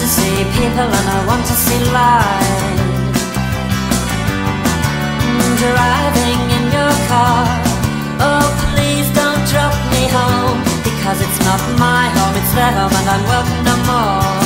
see people and I want to see light. Driving in your car, oh please don't drop me home, because it's not my home, it's their home and I'm welcome no more.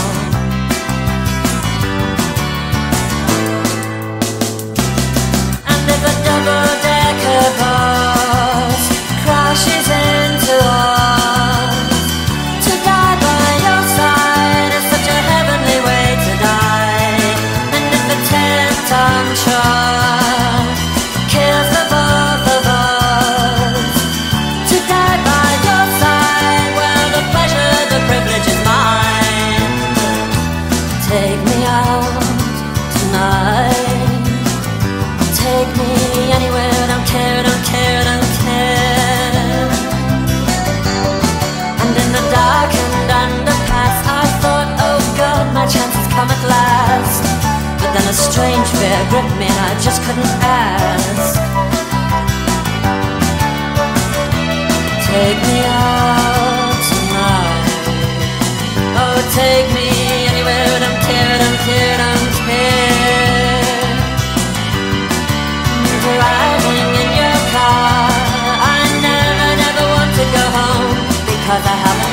And if a double-decker bus crashes into us, to die by your side is such a heavenly way to die. And if a 10-ton truck kills the both of us, to die by your side, well, the pleasure, the privilege is mine. Take me out tonight, take me anywhere, don't care, don't care, don't care. And in the darkened underpass I thought, oh God, my chance has come at last. But then a strange fear gripped me and I just couldn't ask. Take me out tonight, oh take me anywhere, don't care, don't care, don't care. Driving in your car, I never, never want to go home, because I haven't